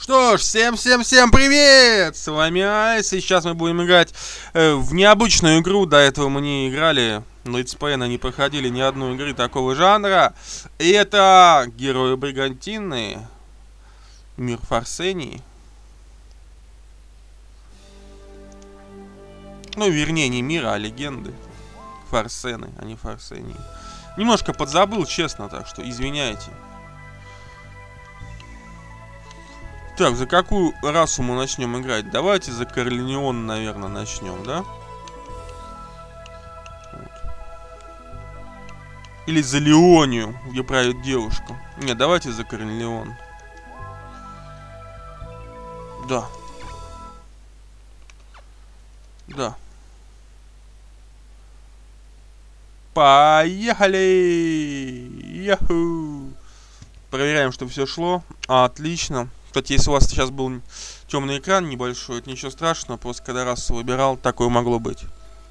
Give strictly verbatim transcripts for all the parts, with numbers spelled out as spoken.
Что ж, всем-всем-всем привет! С вами Айс, и сейчас мы будем играть э, в необычную игру. До этого мы не играли, но летсплейно не проходили ни одной игры такого жанра. И это Герои Бригантины, Мир Форсений. Ну, вернее, не мира, а легенды. Форсены, а не Форсении. Немножко подзабыл, честно, так что извиняйте. Так, за какую расу мы начнем играть? Давайте за Корлеон, наверное, начнем, да? Вот. Или за Леонию, где правит девушка. Нет, давайте за Корлеон. Да. Да. Поехали! Яху! Проверяем, чтобы все шло. Отлично. Кстати, если у вас сейчас был темный экран небольшой, это ничего страшного, просто когда раз выбирал, такое могло быть.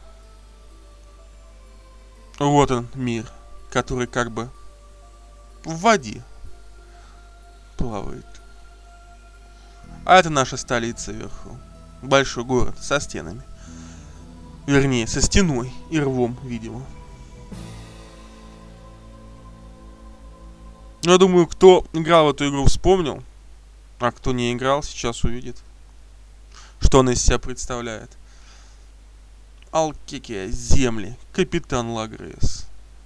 Вот он, мир, который как бы в воде плавает. А это наша столица вверху. Большой город со стенами. Вернее, со стеной и рвом, видимо. Я думаю, кто играл в эту игру, вспомнил. А кто не играл, сейчас увидит, что он из себя представляет. Алкекия, земли, капитан Лагрес.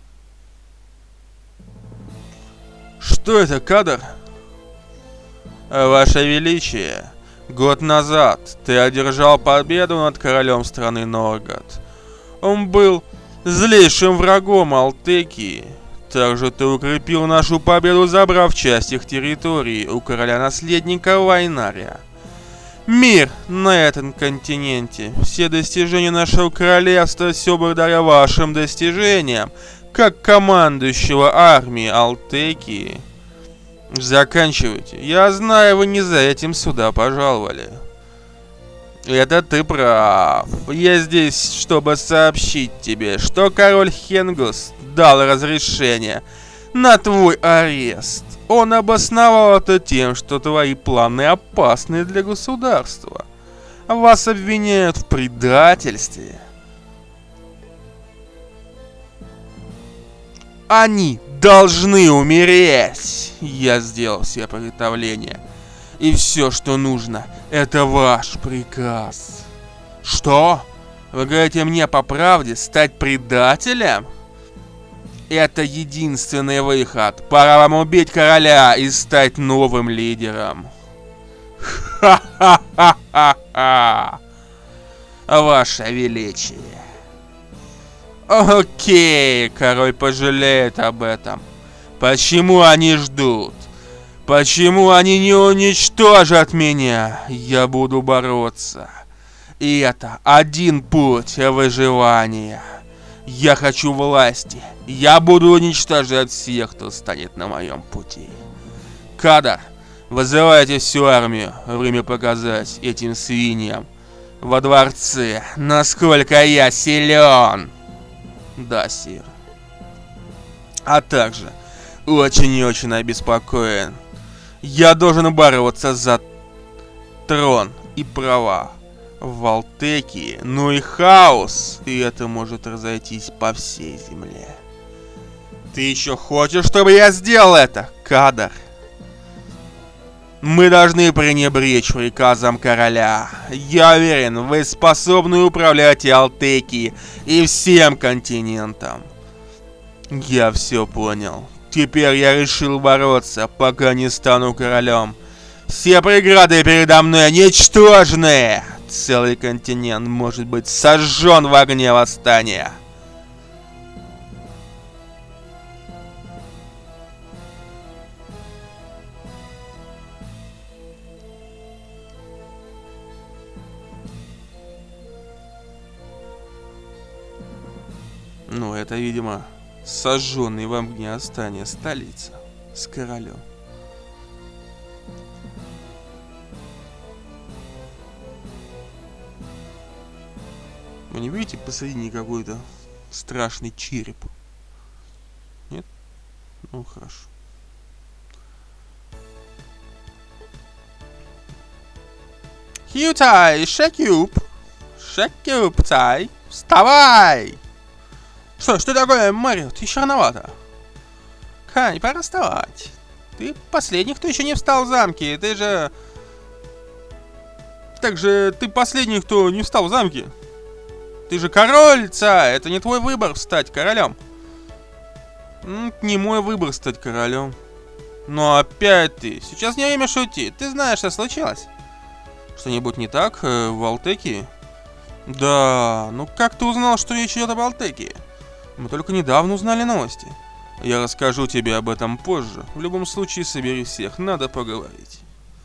Что это, кадр? Ваше Величие, год назад ты одержал победу над королем страны Норгат. Он был злейшим врагом Алтекии. Также ты укрепил нашу победу, забрав часть их территории у короля-наследника Вайнария. Мир на этом континенте. Все достижения нашего королевства, все благодаря вашим достижениям, как командующего армией Алтекии. Заканчивайте. Я знаю, вы не за этим сюда пожаловали. Это ты прав. Я здесь, чтобы сообщить тебе, что король Хенгус дал разрешение на твой арест. Он обосновал это тем, что твои планы опасны для государства. Вас обвиняют в предательстве. Они должны умереть. Я сделал все приготовления. И все, что нужно, это ваш приказ. Что? Вы говорите мне по правде стать предателем? Это единственный выход. Пора вам убить короля и стать новым лидером. Ха-ха-ха-ха-ха. Ваше Величие. Окей, король пожалеет об этом. Почему они ждут? Почему они не уничтожат меня? Я буду бороться. И это один путь выживания. Я хочу власти. Я буду уничтожать всех, кто станет на моем пути. Кадр, вызывайте всю армию. Время показать этим свиньям во дворце, насколько я силен. Да, сир. А также очень и очень обеспокоен. Я должен бороться за трон и права в Алтекии, ну и хаос, и это может разойтись по всей земле. Ты еще хочешь, чтобы я сделал это, кадр? Мы должны пренебречь приказом короля. Я уверен, вы способны управлять и Алтекией, и всем континентом. Я все понял. Теперь я решил бороться, пока не стану королем. Все преграды передо мной ничтожны. Целый континент может быть сожжен в огне восстания. Ну, это, видимо, сожженный в огне восстания столица с королем. Вы не видите посредине какой-то страшный череп? Нет? Ну, хорошо. Кьютай, Шекюб. Шекюб, Тай. Вставай! Что, что такое, Мэриот? Еще рановато. Кань, пора вставать. Ты последний, кто еще не встал в замке. Ты же... Так же, ты последний, кто не встал в замке. Ты же король, Цай. Это не твой выбор стать королем. Не мой выбор стать королем. Но опять ты. Сейчас не время шутить. Ты знаешь, что случилось? Что-нибудь не так э, в Алтекии? Да, ну как ты узнал, что речь идет об Алтекии? Мы только недавно узнали новости. Я расскажу тебе об этом позже. В любом случае, собери всех, надо поговорить.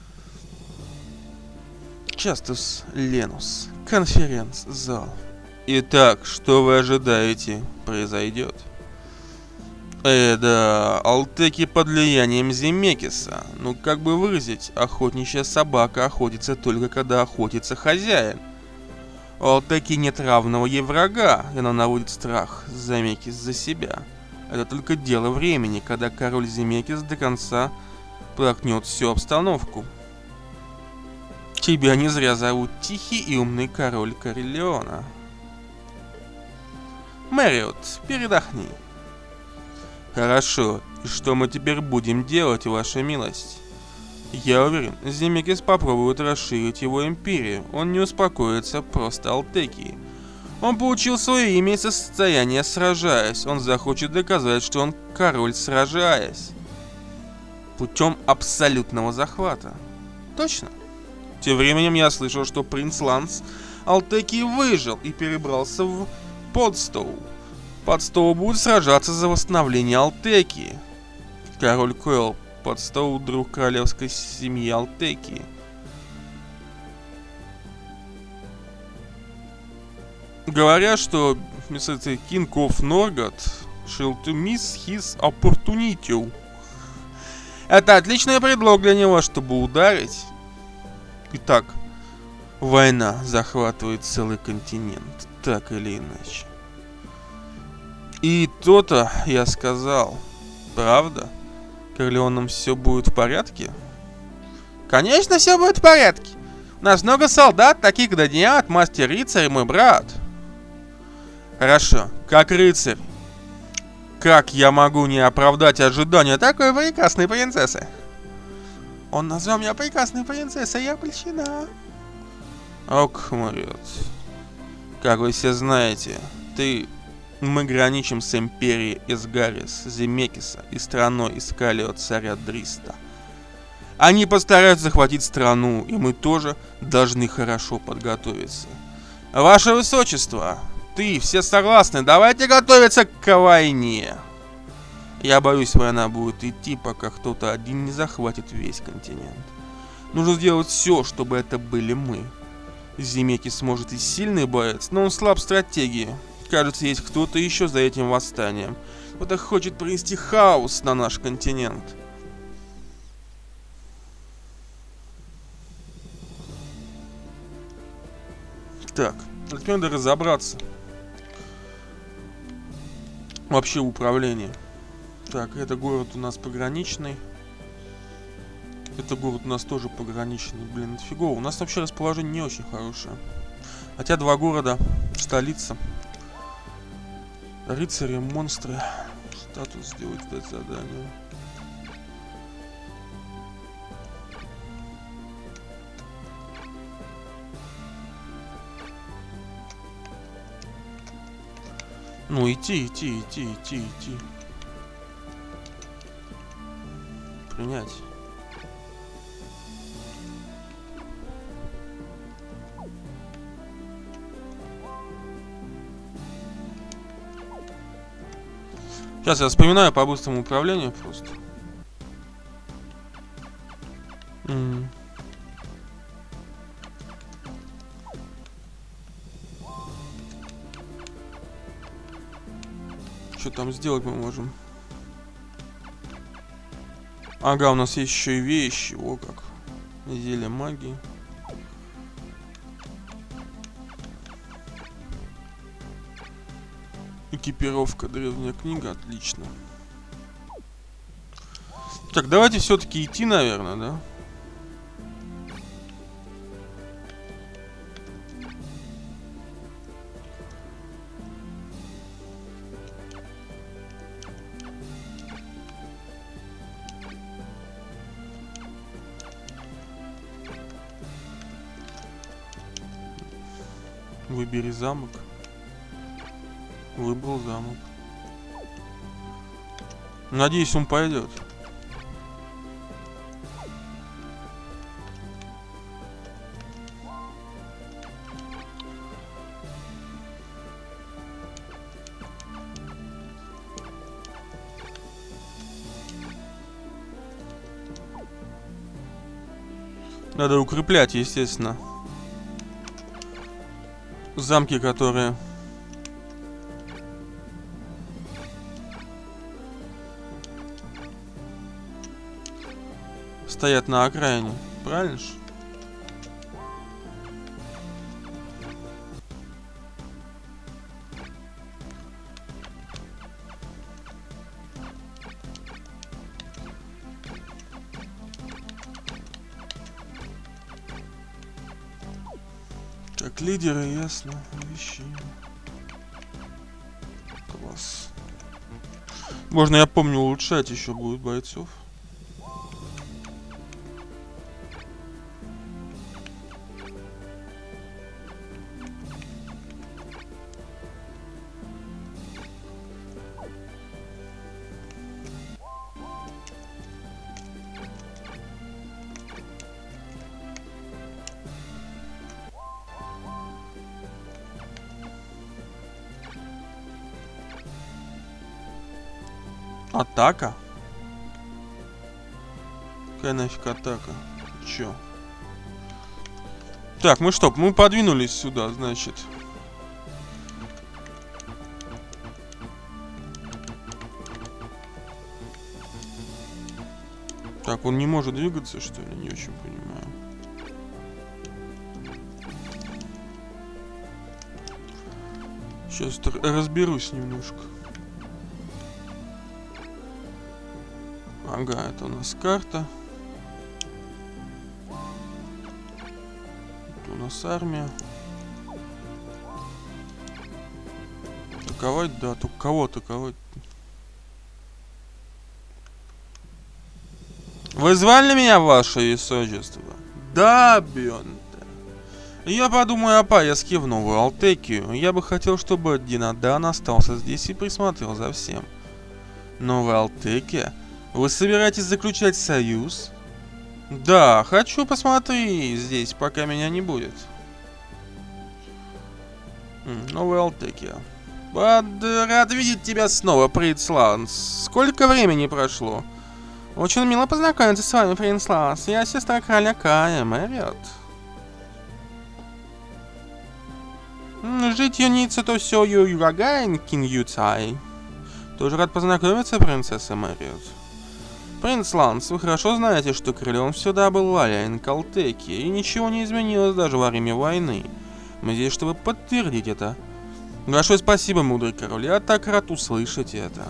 Частус Ленус. Конференц-зал. Итак, что вы ожидаете произойдет? Э, да, Алтеки под влиянием Земекиса. Ну, как бы выразить, охотничья собака охотится только когда охотится хозяин. У Алтеки нет равного ей врага, и она наводит страх Земекис за себя. Это только дело времени, когда король Земекис до конца проткнет всю обстановку. Тебя не зря зовут Тихий и умный король Карелиона. Мэриот, передохни. Хорошо, и что мы теперь будем делать, ваша милость? Я уверен, Земекис попробует расширить его империю. Он не успокоится просто Алтекии. Он получил свое имя из состояния сражаясь. Он захочет доказать, что он король сражаясь. Путем абсолютного захвата. Точно? Тем временем я слышал, что принц Ланс Алтекии выжил и перебрался в Подстоу. Подстоу будет сражаться за восстановление Алтекии. Король Койл Подстоу, друг королевской семьи Алтекии. Говорят, что мистер King of Norgard shall to miss his opportunity. Это отличный предлог для него, чтобы ударить. Итак, война захватывает целый континент, так или иначе. И то-то я сказал. Правда? Корлеоном все будет в порядке? Конечно, все будет в порядке. У нас много солдат, таких как Даниат, мастер-рыцарь и мой брат. Хорошо, как рыцарь. Как я могу не оправдать ожидания такой прекрасной принцессы? Он назвал меня прекрасной принцессой, я польщена. Ок, Мэриот. Как вы все знаете, ты... Мы граничим с империей Эсгарис, Земекиса и страной Искалио царя Дриста. Они постараются захватить страну, и мы тоже должны хорошо подготовиться. Ваше Высочество, ты, все согласны, давайте готовиться к войне. Я боюсь, война будет идти, пока кто-то один не захватит весь континент. Нужно сделать все, чтобы это были мы. Земекис может и сильный боец, но он слаб в стратегии. Кажется, есть кто-то еще за этим восстанием. Кто-то хочет принести хаос на наш континент. Так, теперь надо разобраться. Вообще в управлении. Так, это город у нас пограничный. Это город у нас тоже пограничный. Блин, это фигово. У нас вообще расположение не очень хорошее. Хотя два города, столица. Рыцари, монстры. Статус сделать, дать задание. Ну, идти, идти, идти, идти, идти. Принять. Сейчас я вспоминаю по быстрому управлению просто. Mm. Что там сделать мы можем? Ага, у нас есть еще и вещи. О, как. Зелье магии. Экипировка, древняя книга, отлично. Так, давайте все-таки идти, наверное, да? Выбери замок. Выбрал замок. Надеюсь, он пойдет. Надо укреплять, естественно, замки, которые стоят на окраине. Правильно ж? Так, лидеры, ясно. Вещи. Класс. Можно, я помню, улучшать еще будет бойцов. Атака? Какая нафиг атака? Чё? Так, мы что? Мы подвинулись сюда, значит. Так, он не может двигаться, что ли? Не очень понимаю. Сейчас разберусь немножко. Ага, это у нас карта. Это у нас армия. Атаковать, да, только кого атаковать? Вы звали меня, ваше высочество? Да, Бёнте. Я подумаю о поездке в Новую Алтекию. Я бы хотел, чтобы Динадан остался здесь и присмотрел за всем. Новая Алтекия? Вы собираетесь заключать союз? Да, хочу посмотреть здесь, пока меня не будет. Новая Алтекия. Рад видеть тебя снова, принц Ланс. Сколько времени прошло? Очень мило познакомиться с вами, принц Ланс. Я сестра короля Кая, Мэриот. Жить юница то все юрагаин кин юцай. Тоже рад познакомиться, принцесса Мэриот. Принц Ланс, вы хорошо знаете, что королем всегда был лоялен к Алтекии, и ничего не изменилось даже во время войны. Мы здесь, чтобы подтвердить это. Большое спасибо, мудрый король, я так рад услышать это.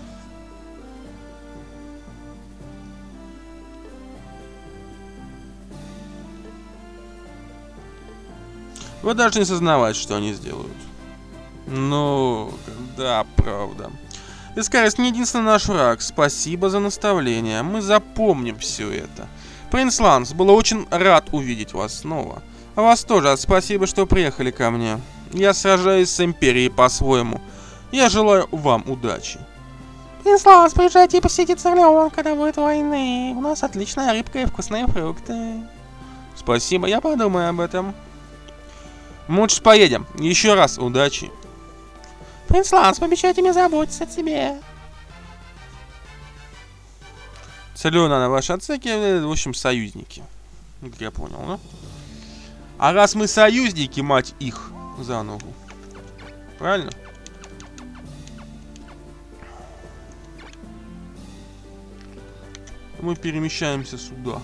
Вы даже не сознаваете, что они сделают. Ну, да, правда. Искарис не единственный наш враг. Спасибо за наставление. Мы запомним все это. Принц Ланс, было очень рад увидеть вас снова. А вас тоже. Спасибо, что приехали ко мне. Я сражаюсь с Империей по-своему. Я желаю вам удачи. Принц Ланс, приезжайте и посетите Царлеон, когда будет войны. У нас отличная рыбка и вкусные фрукты. Спасибо, я подумаю об этом. Мы лучше поедем. Еще раз удачи. Принц Ланс, пообещайте мне заботиться о тебе. Царлеон на вашей отсеке, в общем, союзники. Как я понял, да? А раз мы союзники, мать их за ногу. Правильно? Мы перемещаемся сюда.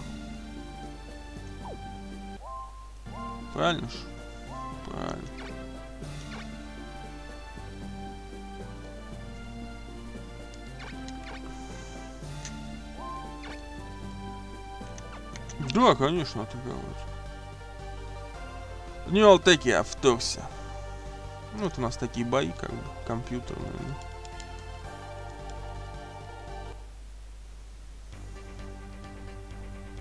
Правильно ж? Правильно. Да, конечно, атаковать. Не Алтекия, вторгся. Ну, вот у нас такие бои, как бы, компьютерные. Да?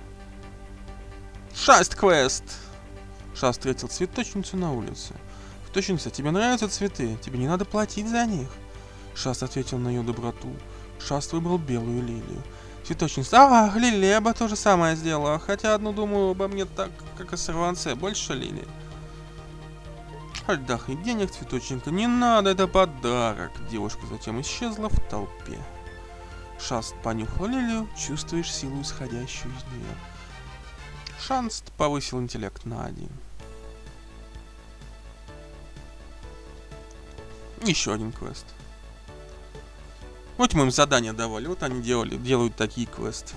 Шаст квест. Шаст встретил цветочницу на улице. В Цветочница, тебе нравятся цветы? Тебе не надо платить за них. Шаст ответил на ее доброту. Шаст выбрал белую лилию. Цветочница, ах, лилия, я бы то же самое сделала. Хотя одну думаю обо мне так, как о сорванце. Больше лилии. Отдохни, денег, цветочника, не надо, это подарок. Девушка затем исчезла в толпе. Шаст понюхал лилию, чувствуешь силу, исходящую из нее. Шаст повысил интеллект на один. Еще один квест. Вот мы им задания давали, вот они делали, делают такие квесты.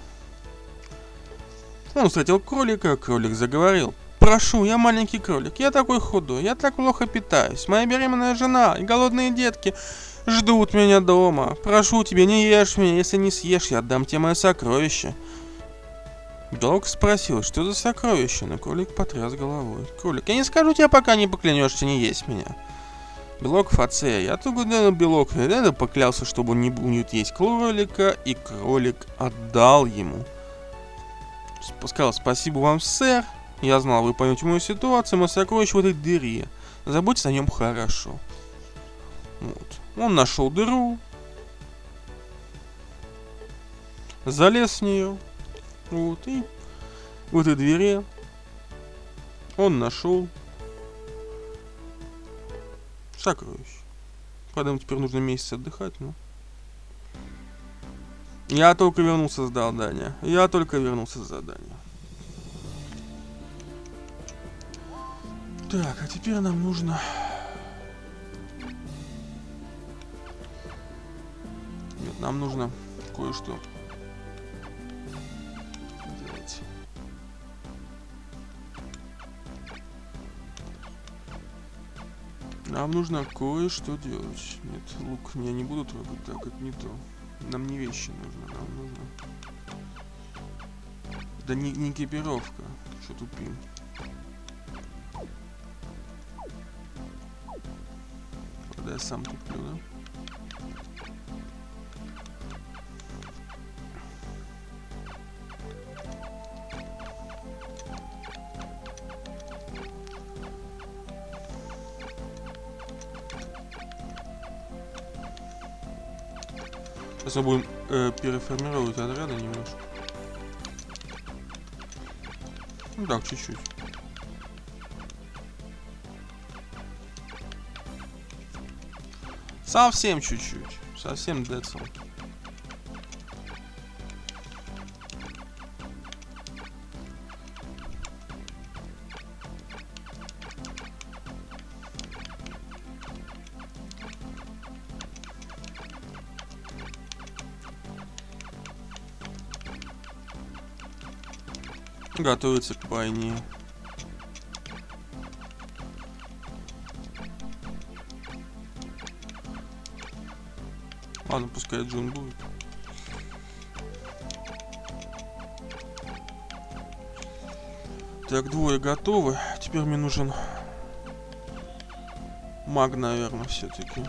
Он встретил кролика, кролик заговорил. Прошу, я маленький кролик, я такой худой, я так плохо питаюсь. Моя беременная жена и голодные детки ждут меня дома. Прошу тебя, не ешь меня, если не съешь, я отдам тебе мое сокровище. Белок спросил, что за сокровище, но кролик потряс головой. Кролик, я не скажу тебе, пока не поклянешься не есть меня. Белок Фацея, я тут белок, я поклялся, чтобы он не будет есть кролика, и кролик отдал ему. Сказал, спасибо вам, сэр. Я знал, вы поймете мою ситуацию, мое сокровище в этой дыре. Заботьтесь о нем хорошо. Вот. Он нашел дыру. Залез в нее. Вот. И в этой двери он нашел сокровище. Правда, ему теперь нужно месяц отдыхать, но... Я только вернулся с задания. Я только вернулся с задания. Так, а теперь нам нужно... Нет, нам нужно кое-что делать. Нам нужно кое-что делать. Нет, лук меня не будут трогать. Так, это не то. Нам не вещи нужно. Нам нужно... Да не, не экипировка. Что тупим? Да я сам туплю, да? Сейчас мы будем э, переформировать отряды немножко. Ну так, чуть-чуть. Совсем чуть-чуть. Совсем децл. Готовится к войне. Ладно, пускай Джун будет. Так, двое готовы. Теперь мне нужен маг, наверное, все-таки.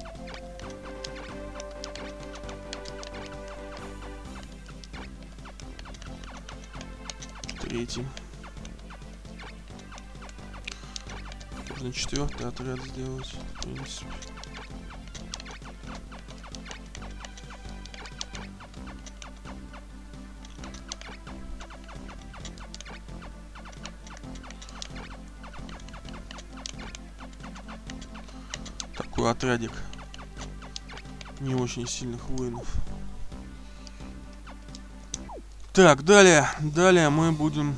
Третий. Можно четвертый отряд сделать, в принципе. Такой отрядик не очень сильных воинов. Так, далее, далее мы будем...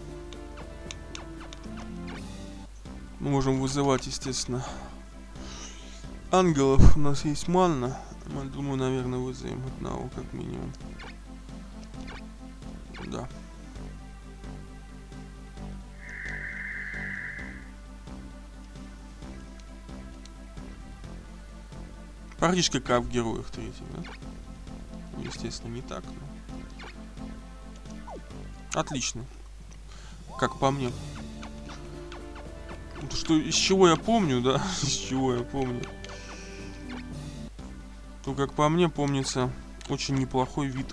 Мы можем вызывать, естественно, ангелов. У нас есть манна. Мы, думаю, наверное, вызовем одного, как минимум. Да. Практически как в Героях третьих, да? Ну, естественно, не так, но... Отлично. Как по мне. Что, из чего я помню, да? Из чего я помню. То, как по мне, помнится очень неплохой вид.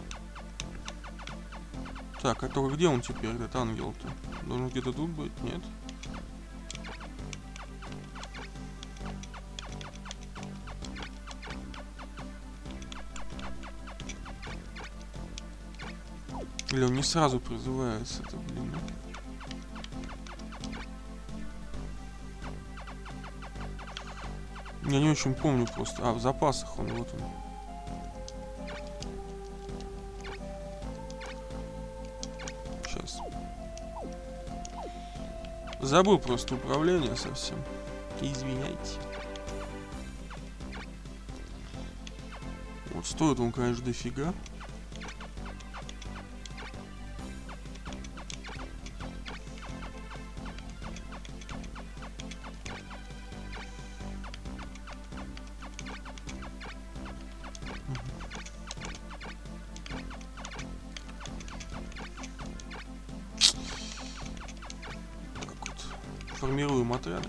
Так, а только где он теперь, этот ангел-то? Должен где-то тут быть? Нет? Или он не сразу призывается, это, блин. Я не очень помню просто. А, в запасах он, вот он. Сейчас. Забыл просто управление совсем. Извиняйте. Вот стоит он, конечно, дофига. Формируем отряды.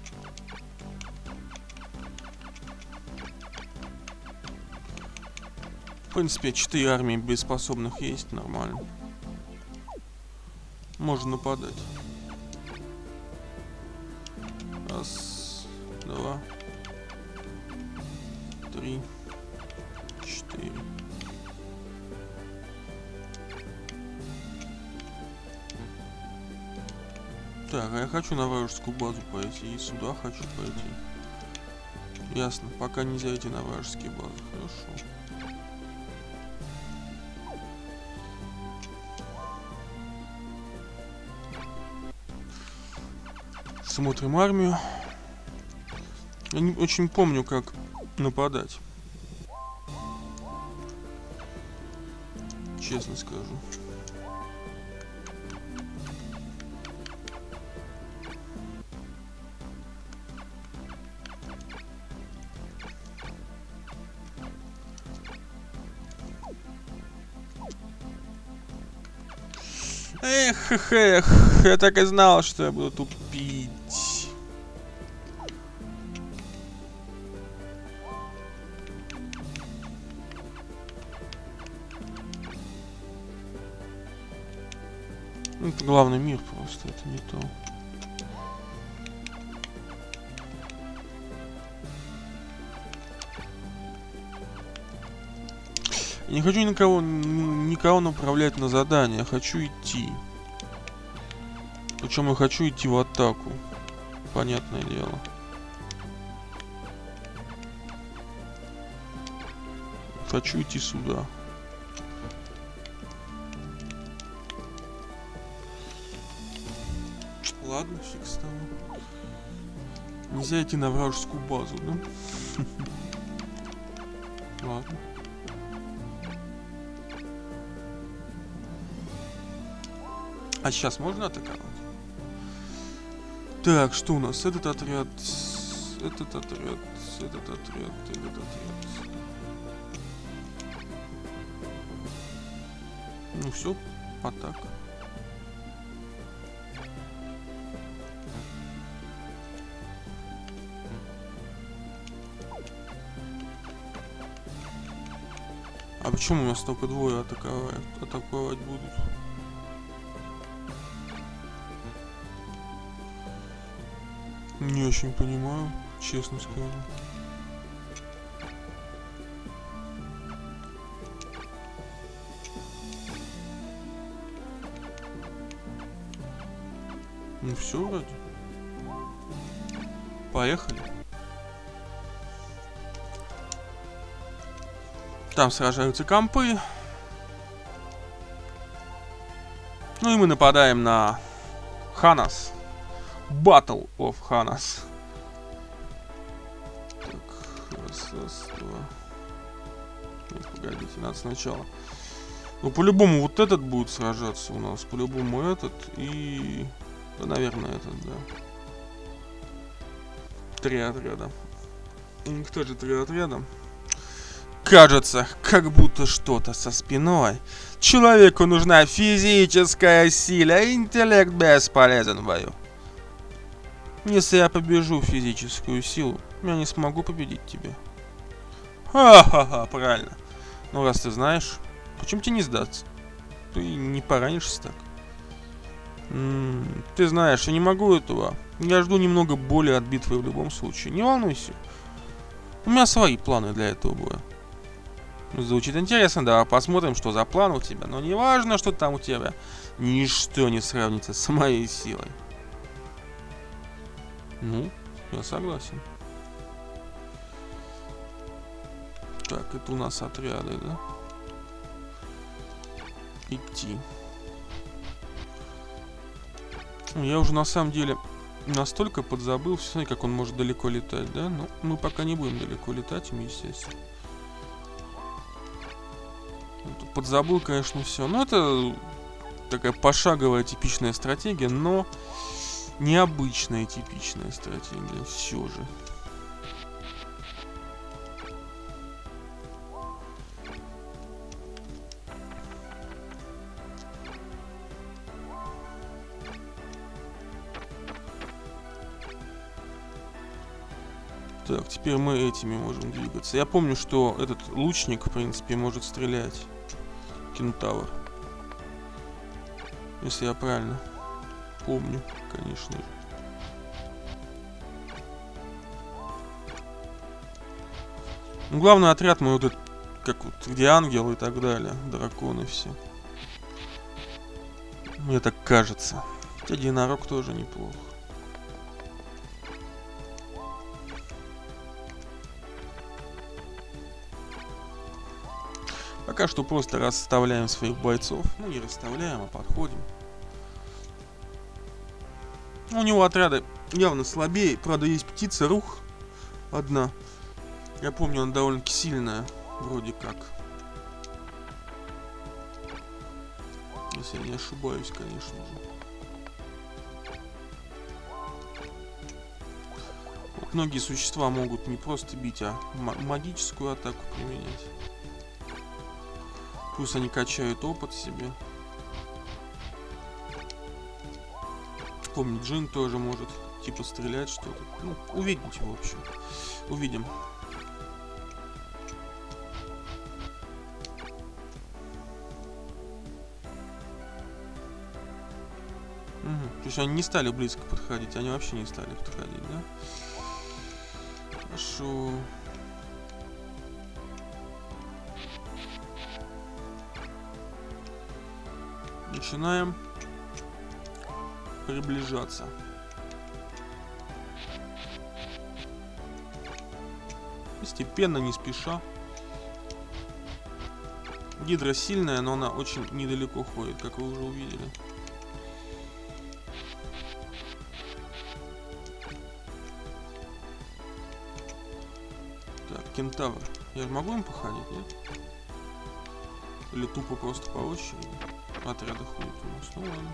В принципе, четыре армии боеспособных есть, нормально. Можно нападать. Раз, два, три, четыре. Так, а я хочу на вражескую базу пойти, и сюда хочу пойти. Ясно, пока нельзя идти на вражеские базы, хорошо. Смотрим армию. Я не очень помню, как нападать. Честно скажу. Эх, эх, эх, я так и знал, что я буду тупить. Это главный мир просто, это не то. Я не хочу никого, никого направлять на задание, я хочу идти. Причем я хочу идти в атаку. Понятное дело. Хочу идти сюда. Ладно, фиг с того. Нельзя идти на вражескую базу, да? Ладно. А сейчас можно атаковать? Так, что у нас? Этот отряд, этот отряд, этот отряд, этот отряд. Ну все, атака. А почему у нас только двое атаковать, атаковать будут? Не очень понимаю, честно скажу. Ну все вроде. Поехали. Там сражаются компы. Ну и мы нападаем на Ханас. Battle of Ханас. Так, раз, раз, два. Нет, погодите, надо сначала. Ну, по-любому вот этот будет сражаться у нас. По-любому этот и... Да, наверное, этот, да. Три отряда. Кто же три отряда? Кажется, как будто что-то со спиной. Человеку нужна физическая сила, а интеллект бесполезен в бою. Если я побежу физическую силу, я не смогу победить тебя. Ха-ха-ха, правильно. Ну, раз ты знаешь, почему тебе не сдаться? Ты не поранишься так. М -м, ты знаешь, я не могу этого. Я жду немного боли от битвы в любом случае. Не волнуйся. У меня свои планы для этого боя. Звучит интересно, да, посмотрим, что за план у тебя. Но не важно, что там у тебя. Ничто не сравнится с моей силой. Ну, я согласен. Так, это у нас отряды, да? Идти. Я уже на самом деле настолько подзабыл, все, как он может далеко летать, да? Но мы пока не будем далеко летать, естественно. Подзабыл, конечно, все. Но это такая пошаговая типичная стратегия, но необычная типичная стратегия все же. Так, теперь мы этими можем двигаться. Я помню, что этот лучник, в принципе, может стрелять. Кентавр. Если я правильно помню, конечно же. Ну, главный отряд мы вот этот, как вот, где ангел и так далее. Драконы все. Мне так кажется. Хотя единорог тоже неплохо. Пока что просто расставляем своих бойцов. Ну, не расставляем, а подходим. У него отряды явно слабее. Правда, есть птица Рух. Одна. Я помню, она довольно-таки сильная. Вроде как. Если я не ошибаюсь, конечно же. Вот многие существа могут не просто бить, а магическую атаку применять. Пусть они качают опыт себе. Помню, Джин тоже может типа стрелять что-то. Ну, увидите, в общем. Увидим. Угу. То есть они не стали близко подходить. Они вообще не стали подходить, да? Хорошо. Начинаем приближаться. Постепенно, не спеша. Гидра сильная, но она очень недалеко ходит, как вы уже увидели. Так, кентавр. Я же могу им походить, нет? Или тупо просто по очереди? Отряды ходят у нас, ну ладно.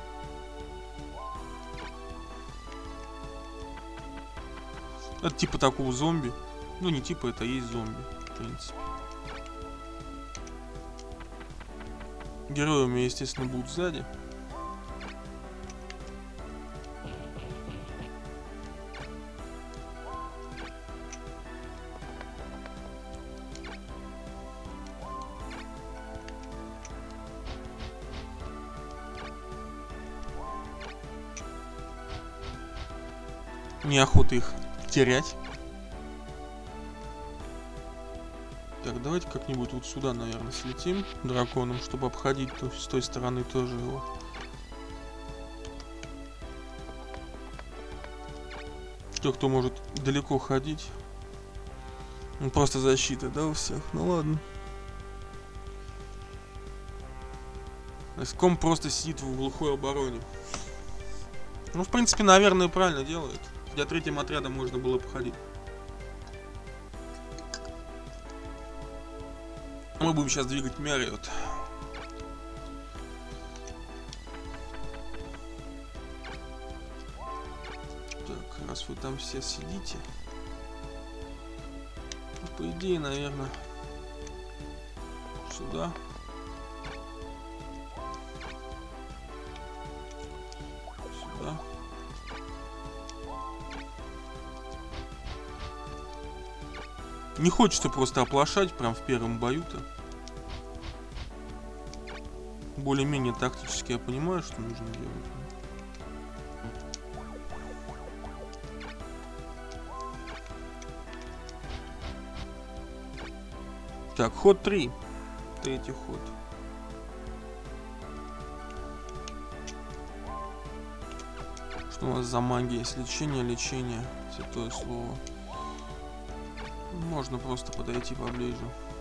Это типа такого зомби. Ну не типа, это есть зомби, в принципе. Герои у меня, естественно, будут сзади. Неохота их терять. Так, давайте как-нибудь вот сюда, наверное, слетим драконом, чтобы обходить то, с той стороны тоже его. Те, кто может далеко ходить. Ну, просто защита, да, у всех? Ну ладно. Ком просто сидит в глухой обороне. Ну, в принципе, наверное, правильно делает. Для третьим отрядом можно было походить. Мы будем сейчас двигать Мэриот. Так, раз вы там все сидите, ну, по идее, наверное, сюда. Сюда. Не хочется просто оплошать прям в первом бою-то. Более-менее тактически я понимаю, что нужно делать. Так, ход три. третий ход. Что у нас за магия? Есть лечение, лечение. Святое слово. Можно просто подойти поближе.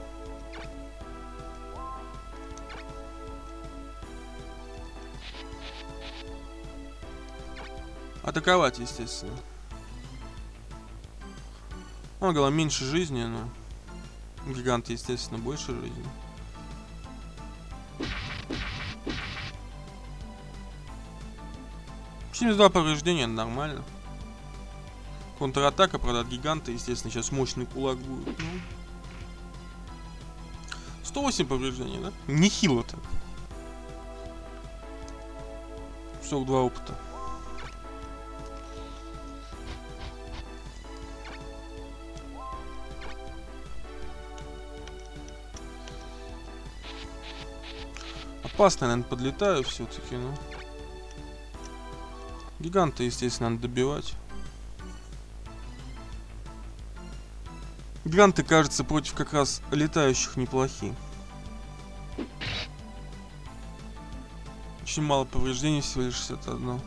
Атаковать, естественно. Он говорил, меньше жизни, но гигант, естественно, больше жизни. семьдесят два повреждения, нормально. Контратака, правда, от гиганта, естественно, сейчас мощный кулак будет. Ну. сто восемь повреждений, да? Нехило так. сорок два опыта. Опасно, наверное, подлетаю все-таки, ну. Гиганта, естественно, надо добивать. Гиганты, кажется, против как раз летающих неплохие. Очень мало повреждений, всего лишь шестьдесят один.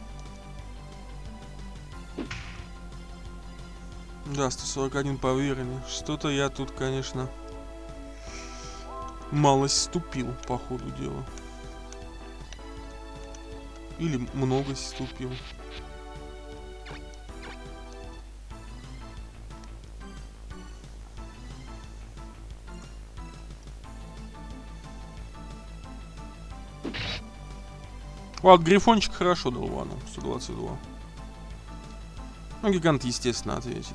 Да, сто сорок один по уверенности. Что-то я тут, конечно, малость ступил по ходу дела. Или много ступил. Ладно, грифончик хорошо дал вану. сто двадцать два. Ну, гигант, естественно, ответит.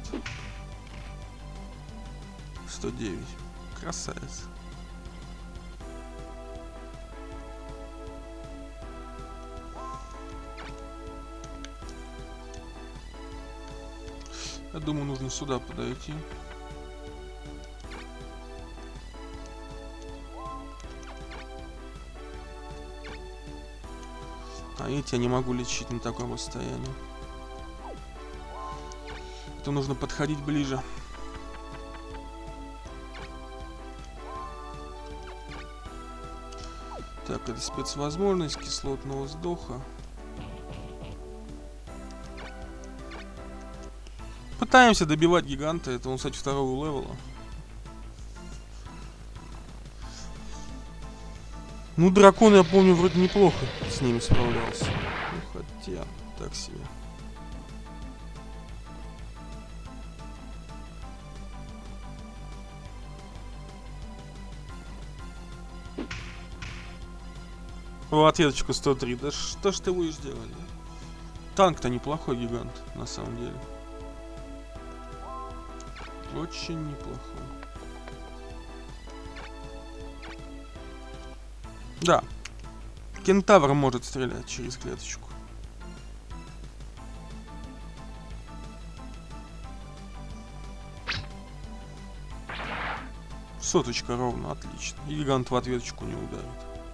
сто девять. Красавец. Я думаю, нужно сюда подойти. А эти я не могу лечить на таком расстоянии. Это нужно подходить ближе. Так, это спецвозможность кислотного вздоха. Пытаемся добивать гиганта. Это он, кстати, второго левела. Ну, дракон, я помню, вроде неплохо с ними справлялся. Ну, хотя, так себе. О, ответочку сто три. Да что ж ты будешь делать? Танк-то неплохой гигант, на самом деле. Очень неплохой. Да. Кентавр может стрелять через клеточку. Соточка ровно, отлично. И гигант в ответочку не ударит.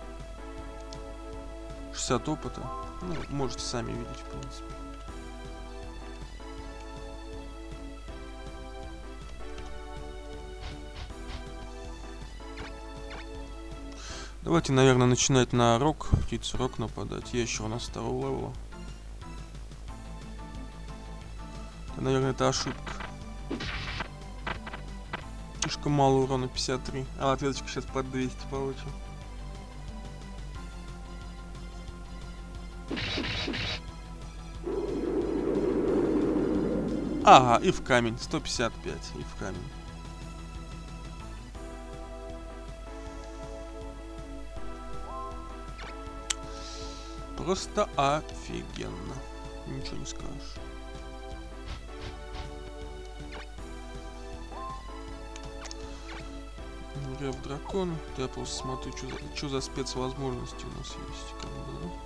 шестьдесят опыта. Ну, можете сами видеть, в принципе. Давайте, наверное, начинать на рок, птицу рок нападать. Я еще у нас второго левела. Да, наверное, это ошибка. Слишком мало урона, пятьдесят три. А ответочку сейчас под двести получим. Ага, и в камень. сто пятьдесят пять. И в камень. Просто офигенно. Ничего не скажешь. Рев дракона. Я просто смотрю, что за, что за спецвозможности у нас есть. Как бы, да?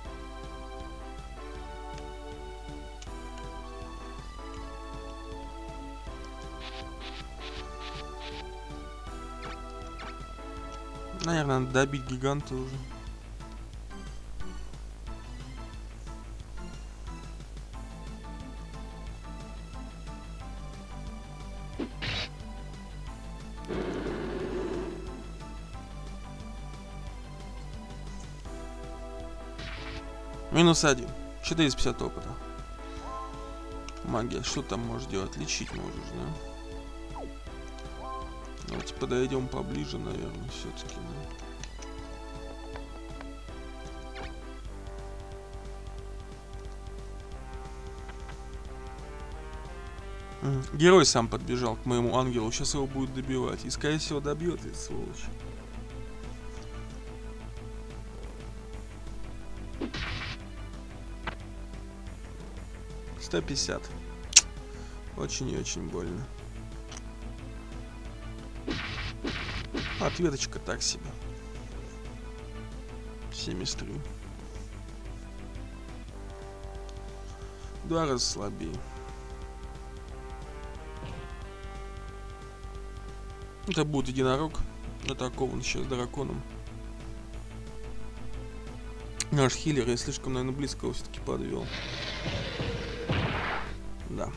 Наверное, надо добить гиганта уже. Минус один. четыреста пятьдесят опыта. Магия, что там можешь делать? Лечить можешь, да? Давайте подойдем поближе, наверное, все-таки, да? Герой сам подбежал к моему ангелу. Сейчас его будет добивать. И, скорее всего, добьет, ведь сволочь. сто пятьдесят. Очень и очень больно. Ответочка так себе. семьдесят три. Два раза слабее. Это будет единорог. Атакован сейчас драконом. Наш хиллер я слишком, наверное, близко его все-таки подвел. Да.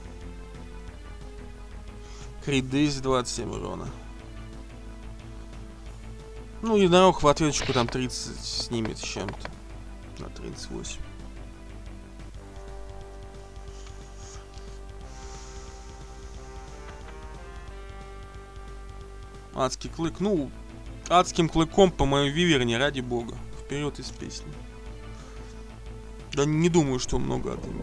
Крит двести двадцать семь урона. Ну, единорог в ответочку там тридцать снимет с чем-то. На тридцать восемь. Адский клык. Ну, адским клыком по моей виверне, ради бога. Вперед из песни. Да не думаю, что много отымет.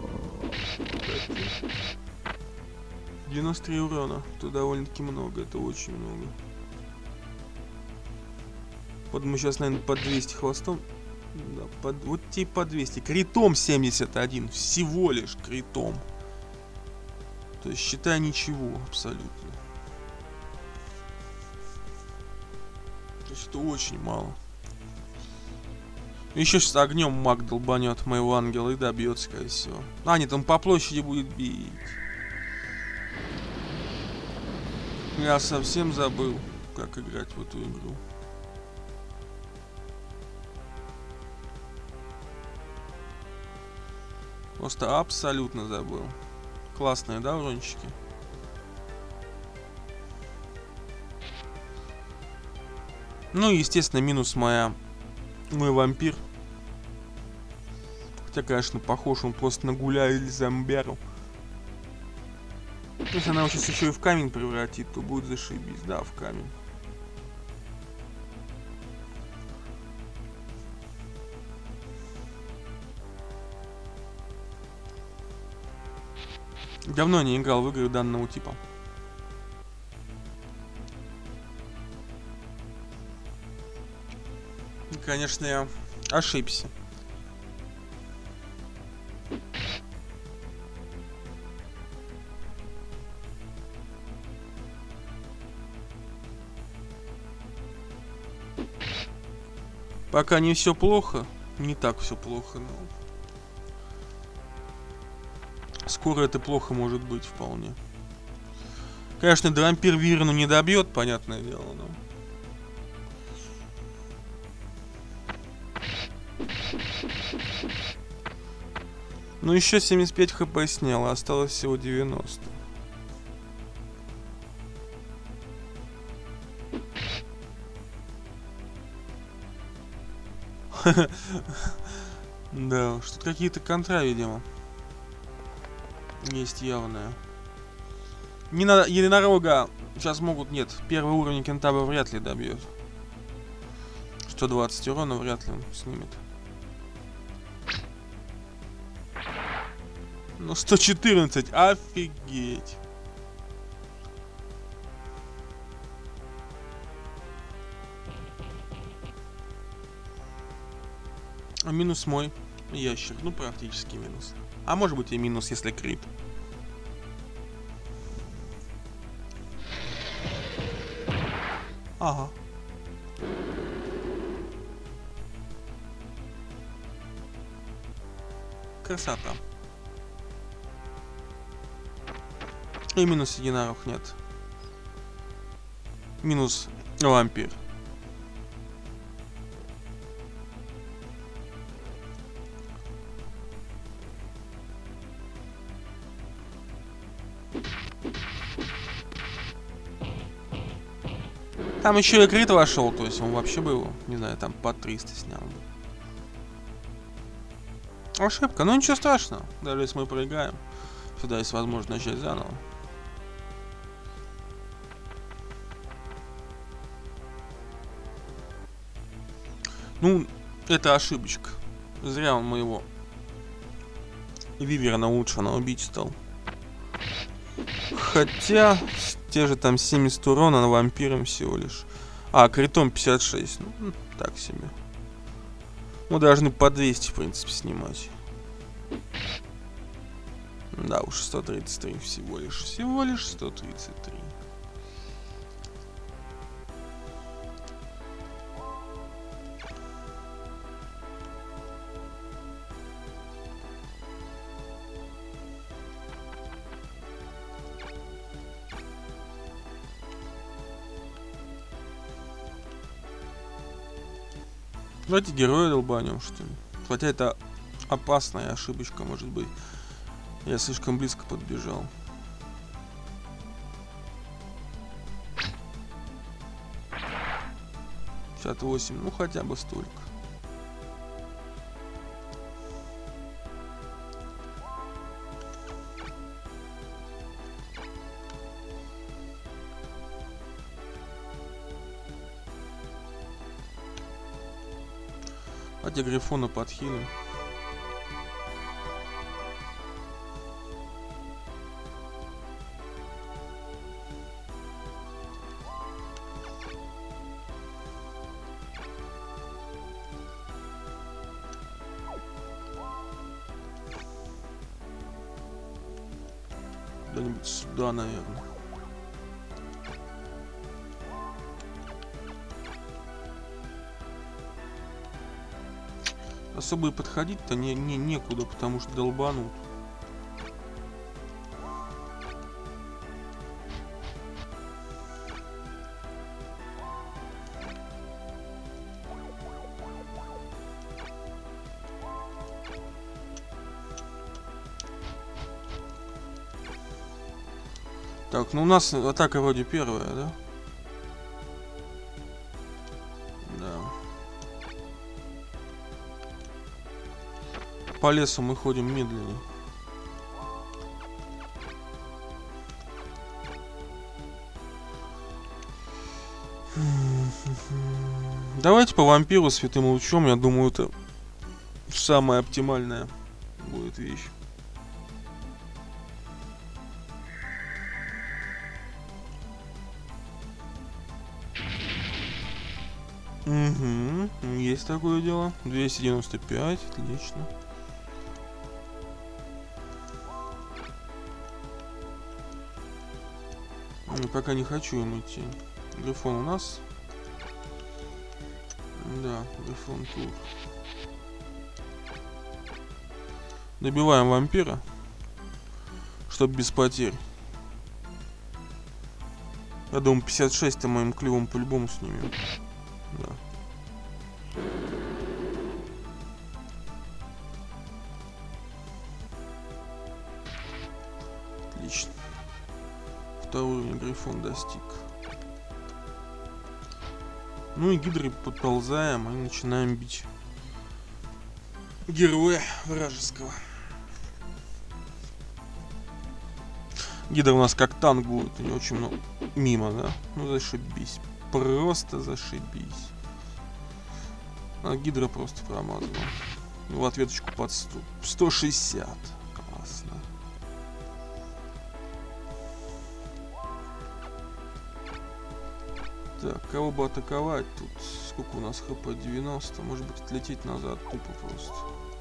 девяносто три урона. Это довольно-таки много. Это очень много. Вот мы сейчас, наверное, под двести хвостом. Да, под, вот типа по двести. Критом семьдесят один. Всего лишь критом. То есть, считай, ничего абсолютно. То есть, это очень мало. Еще сейчас огнем маг долбанет моего ангела и добьет, скорее всего. А, нет, он по площади будет бить. Я совсем забыл, как играть в эту игру. Просто абсолютно забыл. Классные, да, урончики? Ну, естественно, минус моя... Мой вампир. Хотя, конечно, похож он просто на гуля или зомбяру. Если она его сейчас еще и в камень превратит, то будет зашибись. Да, в камень. Давно не играл в игры данного типа. Конечно, я ошибся. Пока не все плохо, не так все плохо, но скоро это плохо может быть вполне. Конечно, вампир Виверну не добьет, понятное дело, но... Ну еще семьдесят пять хп снял, а осталось всего девяносто. Да, что-то какие-то контра, видимо. Есть явная. Не надо, единорога сейчас могут, нет, первый уровень кентавра вряд ли добьет. сто двадцать урона вряд ли он снимет. Ну, сто четырнадцать, офигеть. А минус мой ящик, ну, практически минус. А может быть и минус, если крит. Ага. Красота. И минус единорог нет. Минус вампир. Там еще и крит вошел, то есть он вообще бы его, не знаю, там по триста снял бы. Ошибка, но ничего страшного. Даже если мы проиграем, всегда есть возможность начать заново. Ну, это ошибочка. Зря он моего Вивера улучшенно убить стал. Хотя, те же там семьдесят урона на вампиром всего лишь. А, критом пятьдесят шесть. Ну, так себе. Мы должны по двести, в принципе, снимать. Да уж, сто тридцать три всего лишь. Всего лишь сто тридцать три. Давайте героя долбанем, что ли. Хотя это опасная ошибочка, может быть. Я слишком близко подбежал. пятьдесят восемь, ну хотя бы столько. Давайте Грифона подхилим. Куда-нибудь сюда, наверное. Особо и подходить-то не, не, некуда, потому что долбанут. Так, ну у нас атака вроде первая, да? Да. По лесу мы ходим медленнее. Давайте по вампиру святым лучом. Я думаю, это самая оптимальная будет вещь. Угу, есть такое дело. двести девяносто пять, отлично. Пока не хочу им идти. Грифон у нас. Да, Грифон тут. Добиваем вампира. Чтоб без потерь. Я думаю, пятьдесят шесть-то моим клювом по-любому снимем. Да. Отлично. Второй уровень Грифон достиг. Ну и гидры подползаем и начинаем бить героя вражеского. Гидра у нас как танк будет, у него очень много мимо, да? Ну зашибись. Просто зашибись. А гидра просто промазала. В ответочку под сто. сто шестьдесят. Классно. Так, кого бы атаковать тут? Сколько у нас хп? девяносто. Может быть, отлететь назад тупо просто.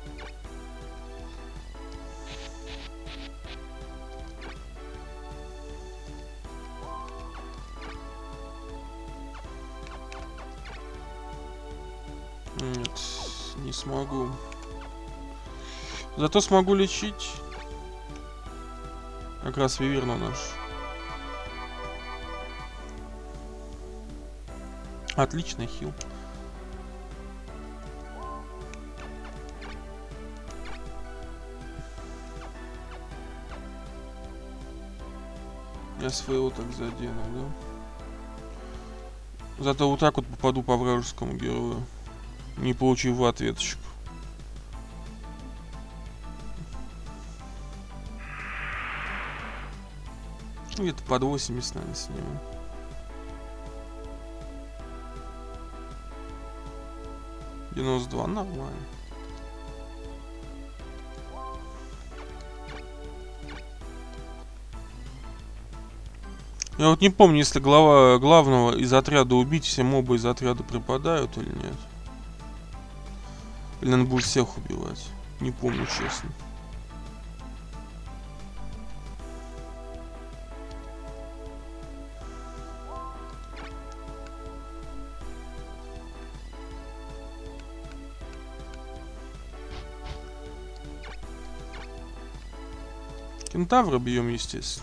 Нет, не смогу. Зато смогу лечить. Как раз Виверна наш. Отличный хил. Я своего так задену, да? Зато вот так вот попаду по вражескому герою, не получив в ответочку. Где-то под восемьдесят, наверное, сниму. девяносто два, нормально. Я вот не помню, если глава главного из отряда убить, все мобы из отряда пропадают или нет. Или надо будет всех убивать. Не помню, честно. Кентавра бьем, естественно.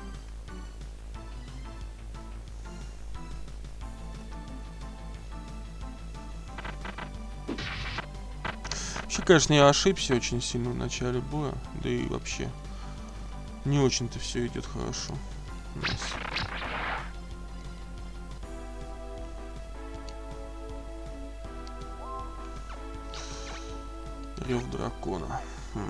Вообще, конечно, я ошибся очень сильно в начале боя. Да и вообще не очень-то все идет хорошо у нас. Рев дракона.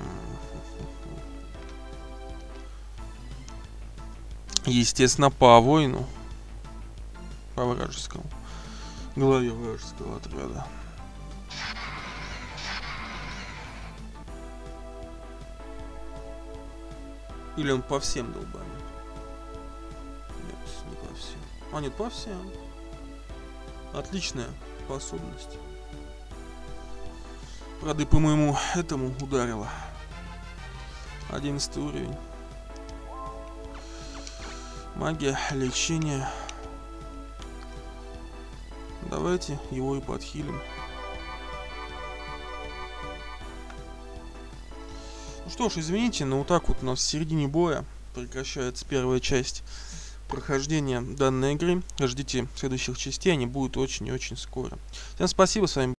Естественно, по воину. По вражескому. Главе вражеского отряда. Или он по всем долбанет? Нет, не по всем. А нет, по всем. Отличная способность. Правда, и по моему этому ударило. Одиннадцатый уровень. Магия, лечение. Давайте его и подхилим. Ну что ж, извините, но вот так вот у нас в середине боя прекращается первая часть прохождения данной игры. Ждите следующих частей, они будут очень и очень скоро. Всем спасибо, с вами был